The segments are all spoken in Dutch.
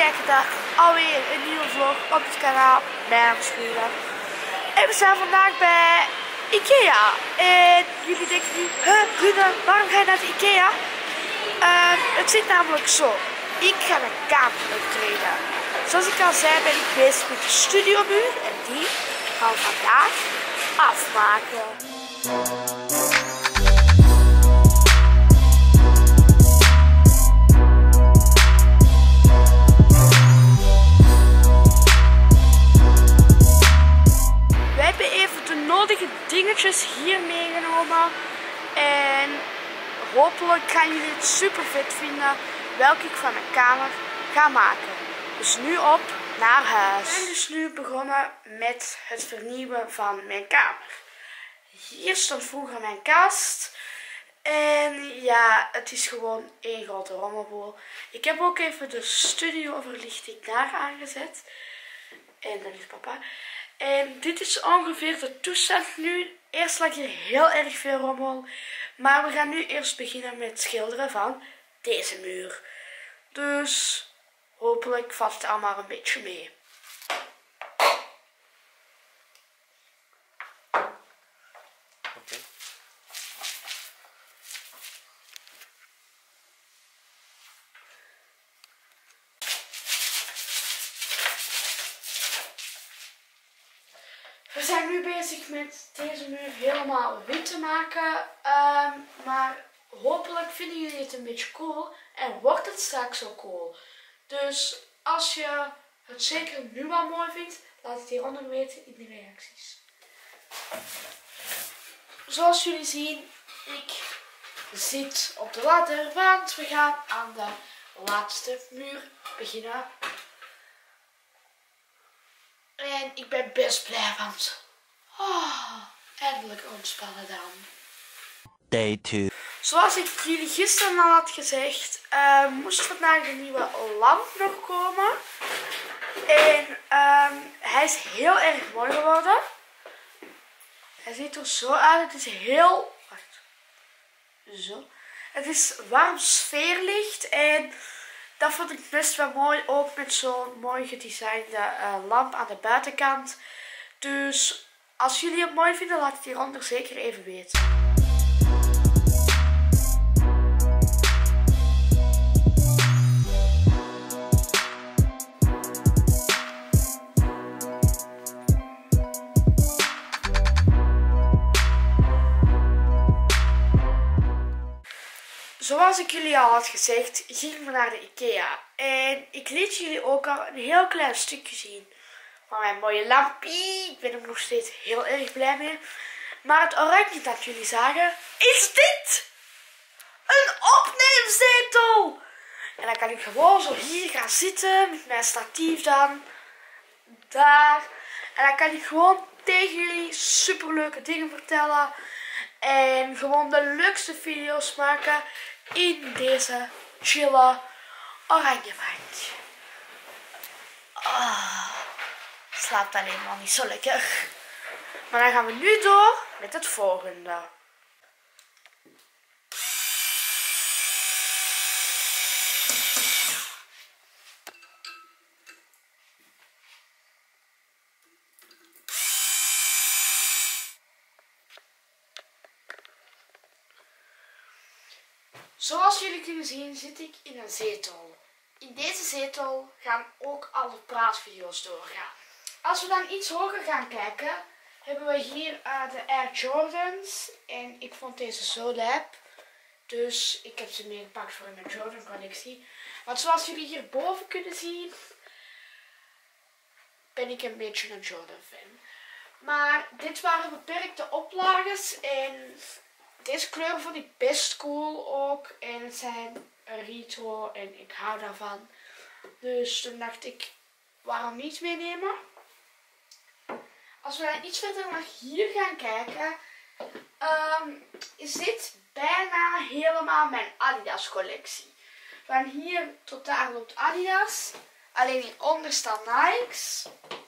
kijken naar alweer een nieuwe vlog op het kanaal Bijnaamschuren. En we zijn vandaag bij Ikea. En jullie denken nu, Rune, waarom ga je naar de Ikea? Het zit namelijk zo. Ik ga mijn kamer upgraden. Zoals ik al zei ben ik bezig met de studiomuur en die gaan we vandaag afmaken. We hebben even de nodige dingetjes hier meegenomen en hopelijk gaan jullie het super vet vinden welke ik van mijn kamer ga maken. Dus nu op naar huis. We zijn dus nu begonnen met het vernieuwen van mijn kamer. Hier stond vroeger mijn kast. En ja, het is gewoon één grote rommelboel. Ik heb ook even de studioverlichting daar aangezet. En dat is papa. En dit is ongeveer de toestand nu. Eerst lag hier heel erg veel rommel. Maar we gaan nu eerst beginnen met schilderen van deze muur. Dus hopelijk valt het allemaal een beetje mee. Okay. We zijn nu bezig met deze muur helemaal wit te maken. Maar hopelijk vinden jullie het een beetje cool. En wordt het straks ook cool. Dus als je het zeker nu al mooi vindt, laat het hieronder weten in de reacties. Zoals jullie zien, ik zit op de ladder, want we gaan aan de laatste muur beginnen. En ik ben best blij, want eindelijk ontspannen dan. Day 2. Zoals ik jullie gisteren al had gezegd, moest vandaag de nieuwe lamp nog komen. En hij is heel erg mooi geworden. Hij ziet er zo uit. Het is heel... Wacht. Zo. Het is warm sfeerlicht en dat vond ik best wel mooi. Ook met zo'n mooi gedesignde lamp aan de buitenkant. Dus als jullie het mooi vinden, laat het hieronder zeker even weten. Zoals ik jullie al had gezegd, gingen we naar de Ikea. En ik liet jullie ook al een heel klein stukje zien van mijn mooie lampie. Ik ben er nog steeds heel erg blij mee. Maar het oranje dat jullie zagen, is dit! Een opneemzetel! En dan kan ik gewoon zo hier gaan zitten met mijn statief dan. Daar. En dan kan ik gewoon tegen jullie superleuke dingen vertellen. En gewoon de leukste video's maken in deze chille oranje mandje. Slaapt alleen maar niet zo lekker. Maar dan gaan we nu door met het volgende. Zoals jullie kunnen zien zit ik in een zetel. In deze zetel gaan ook alle praatvideo's doorgaan. Als we dan iets hoger gaan kijken, hebben we hier de Air Jordans. En ik vond deze zo lijp. Dus ik heb ze meegepakt voor mijn Jordan collectie. Want zoals jullie hierboven kunnen zien, ben ik een beetje een Jordan fan. Maar dit waren beperkte oplages en deze kleuren vond ik best cool ook. En het zijn retro en ik hou daarvan. Dus toen dacht ik, waarom niet meenemen? Als we dan iets verder naar hier gaan kijken, is dit bijna helemaal mijn Adidas collectie. Van hier tot daar loopt Adidas. Alleen hieronder staan Nikes.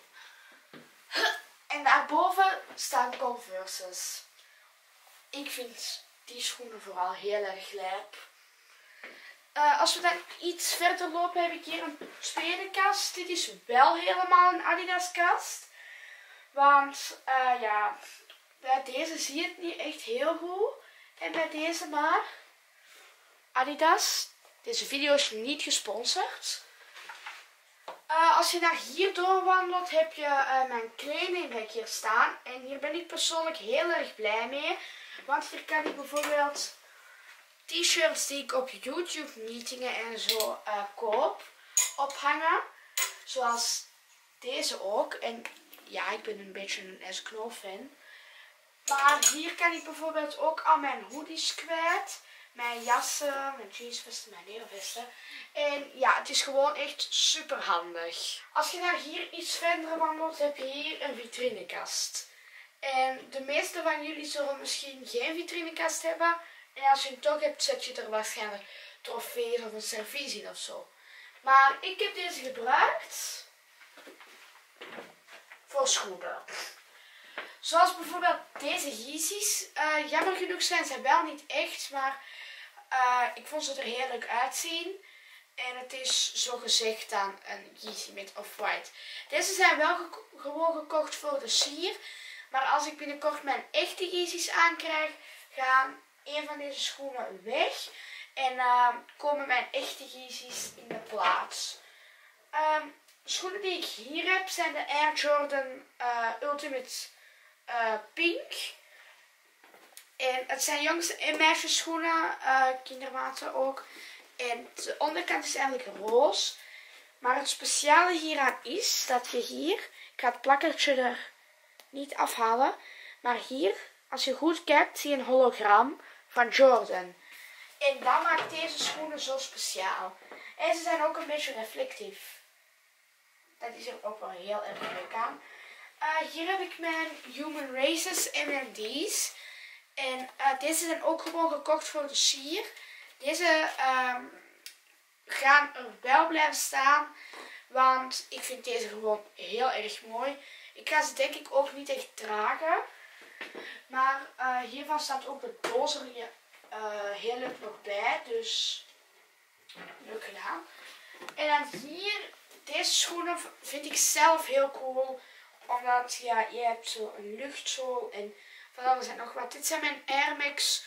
En daarboven staan Converses. Ik vind die schoenen vooral heel erg lijp. Als we dan iets verder lopen heb ik hier een tweede kast. Dit is wel helemaal een Adidas kast. Want ja, bij deze zie je het niet echt heel goed. En bij deze maar. Adidas. Deze video is niet gesponsord. Als je naar hier doorwandelt heb je mijn kledingrek hier staan. En hier ben ik persoonlijk heel erg blij mee. Want hier kan ik bijvoorbeeld t-shirts die ik op YouTube meetingen en zo koop ophangen. Zoals deze ook. En ja, ik ben een beetje een S-Knol fan. Maar hier kan ik bijvoorbeeld ook al mijn hoodies kwijt. Mijn jassen, mijn jeansvesten, mijn nedervesten. En ja, het is gewoon echt super handig. Als je naar hier iets verder wandelt, heb je hier een vitrinekast. En de meeste van jullie zullen misschien geen vitrinekast hebben. En als je het toch hebt, zet je er waarschijnlijk trofeeën of een servies in of zo. Maar ik heb deze gebruikt voor schoenen. Zoals bijvoorbeeld deze Yeezys. Jammer genoeg zijn ze wel niet echt, maar ik vond ze er heel leuk uitzien. En het is zo gezegd dan een Yeezy met Off-White. Deze zijn wel gewoon gekocht voor de sier. Maar als ik binnenkort mijn echte Yeezys aankrijg, gaan een van deze schoenen weg. En komen mijn echte Yeezys in de plaats. De schoenen die ik hier heb zijn de Air Jordan Ultimate Pink. En het zijn jongens- en meisjesschoenen, kindermaten ook. En de onderkant is eigenlijk roze. Maar het speciale hieraan is dat je hier, ik ga het plakkertje er niet afhalen, maar hier, als je goed kijkt, zie je een hologram van Jordan. En dat maakt deze schoenen zo speciaal. En ze zijn ook een beetje reflectief. Dat is er ook wel heel erg leuk aan. Hier heb ik mijn Human Races MMD's. En deze zijn ook gewoon gekocht voor de sier. Deze gaan er wel blijven staan. Want ik vind deze gewoon heel erg mooi. Ik ga ze denk ik ook niet echt dragen. Maar hiervan staat ook de doos er heel leuk nog bij. Dus leuk gedaan. En dan hier, deze schoenen vind ik zelf heel cool. Omdat ja, je hebt zo een luchtzool en van alles en nog wat. Dit zijn mijn Air Max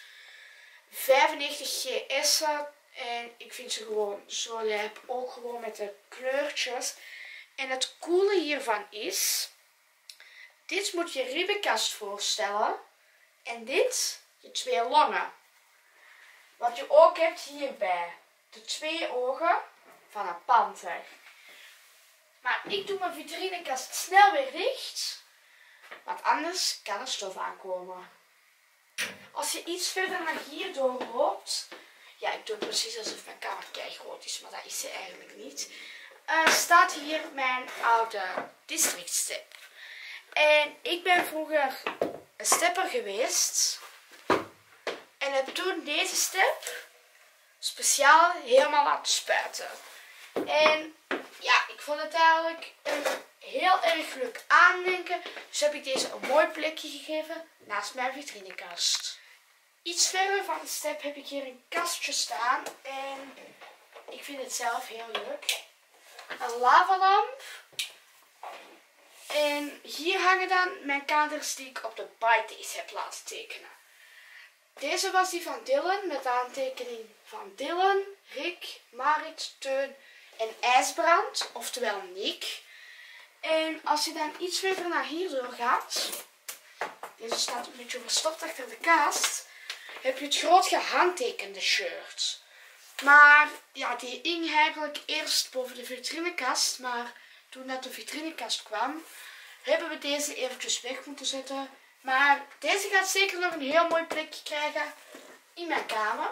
95 GS'en. En ik vind ze gewoon zo lijp. Ook gewoon met de kleurtjes. En het coole hiervan is, dit moet je ribbenkast voorstellen. En dit je twee longen. Wat je ook hebt hierbij. De twee ogen van een panter. Maar ik doe mijn vitrinekast snel weer dicht. Want anders kan er stof aankomen. Als je iets verder naar hier doorloopt. Ja, ik doe precies alsof mijn kamer keigroot is. Maar dat is ze eigenlijk niet. Staat hier mijn oude district step. En ik ben vroeger een stepper geweest. En heb toen deze step speciaal helemaal laten spuiten. En ja, ik vond het eigenlijk een heel erg leuk aandenken. Dus heb ik deze een mooi plekje gegeven naast mijn vitrinekast. Iets verder van de step heb ik hier een kastje staan. En ik vind het zelf heel leuk. Een lavalamp. En hier hangen dan mijn kaders die ik op de ByteDays heb laten tekenen. Deze was die van Dylan met de aantekening van Dylan, Rick, Marit, Teun en IJsbrand, oftewel Nick. En als je dan iets verder naar hier doorgaat, deze staat een beetje verstopt achter de kast, heb je het groot gehandtekende shirt. Maar ja, die hing eigenlijk eerst boven de vitrinekast, maar toen dat de vitrinekast kwam, hebben we deze eventjes weg moeten zetten. Maar deze gaat zeker nog een heel mooi plekje krijgen in mijn kamer.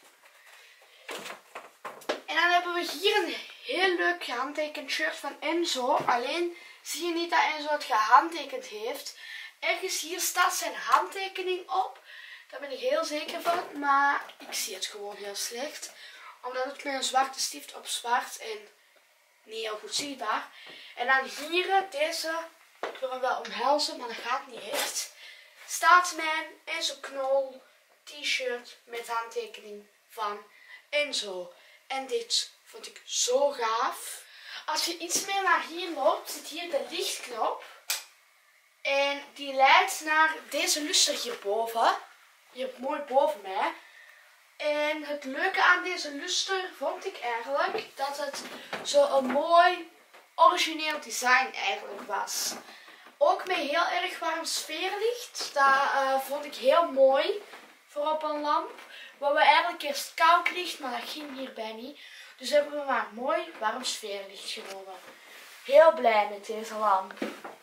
En dan hebben we hier een heel leuk gehandtekend shirt van Enzo. Alleen zie je niet dat Enzo het gehandtekend heeft. Ergens hier staat zijn handtekening op. Daar ben ik heel zeker van. Maar ik zie het gewoon heel slecht. Omdat het met een zwarte stift op zwart en niet heel goed zichtbaar. En dan hier deze. Ik wil hem wel omhelzen, maar dat gaat niet echt. Staat mijn Enzo Knol t-shirt met handtekening van Enzo. En dit vond ik zo gaaf. Als je iets meer naar hier loopt, zit hier de lichtknop. En die leidt naar deze luster hierboven. Hier mooi boven mij. En het leuke aan deze luster vond ik eigenlijk dat het zo'n mooi origineel design eigenlijk was. Ook met heel erg warm sfeerlicht. Dat vond ik heel mooi voor op een lamp. We hadden eigenlijk eerst koud licht, maar dat ging hierbij niet. Dus hebben we maar mooi warm sfeerlicht genomen. Heel blij met deze lamp.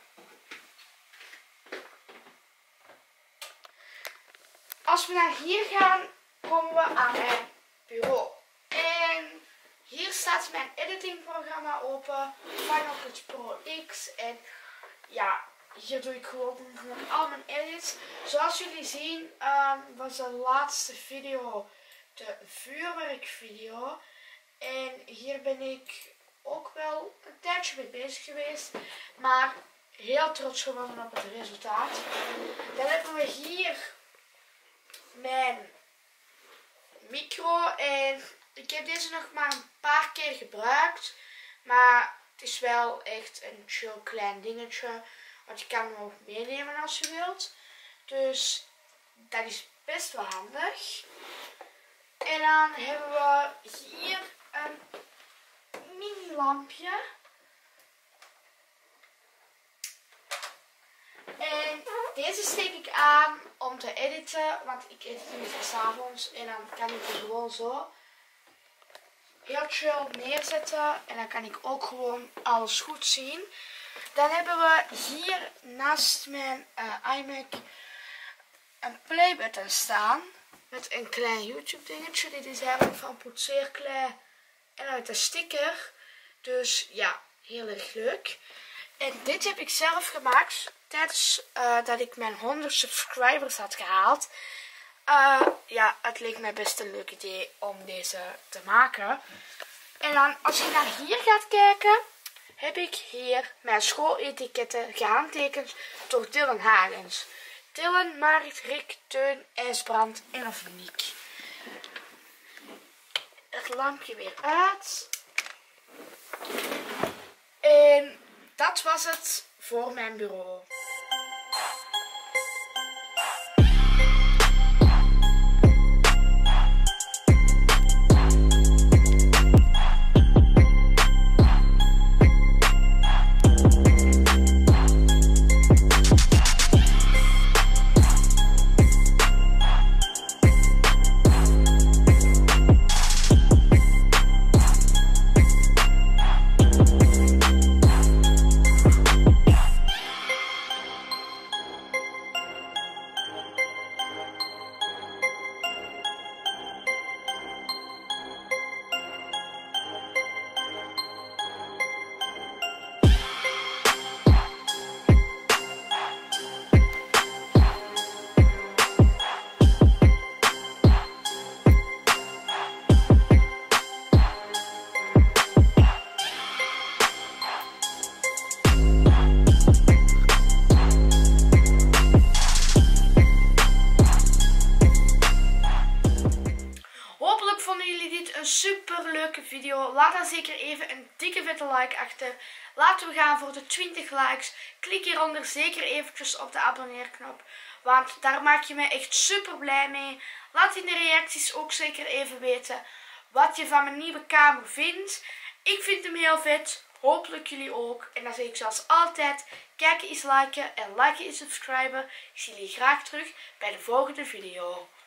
Als we naar hier gaan, komen we aan mijn bureau. En hier staat mijn editingprogramma open. Final Cut Pro X. En ja, hier doe ik gewoon al mijn edits. Zoals jullie zien was de laatste video de vuurwerkvideo. En hier ben ik ook wel een tijdje mee bezig geweest. Maar heel trots geworden op het resultaat. Dan hebben we hier mijn micro. En ik heb deze nog maar een paar keer gebruikt. Maar het is wel echt een chill klein dingetje. Want je kan hem ook meenemen als je wilt. Dus dat is best wel handig. En dan hebben we hier een mini lampje. En deze steek ik aan om te editen. Want ik edit nu 's avonds. En dan kan ik er gewoon zo heel chill neerzetten. En dan kan ik ook gewoon alles goed zien. Dan hebben we hier naast mijn iMac een playbutton staan. Met een klein YouTube dingetje. Dit is eigenlijk van poetseerklei en uit een sticker. Dus ja, heel erg leuk. En dit heb ik zelf gemaakt tijdens dat ik mijn 100 subscribers had gehaald. Ja, het leek mij best een leuk idee om deze te maken. En dan als je naar hier gaat kijken, heb ik hier mijn schooletiketten gehandtekend door Dylan Hagens. Dylan, Marit, Rick, Teun, IJsbrand en Veronique. Het lampje weer uit. En dat was het voor mijn bureau. Super leuke video. Laat dan zeker even een dikke vette like achter. Laten we gaan voor de 20 likes. Klik hieronder zeker eventjes op de abonneerknop. Want daar maak je me echt super blij mee. Laat in de reacties ook zeker even weten wat je van mijn nieuwe kamer vindt. Ik vind hem heel vet. Hopelijk jullie ook. En dan zeg ik zoals altijd, kijken is liken en liken is subscriben. Ik zie jullie graag terug bij de volgende video.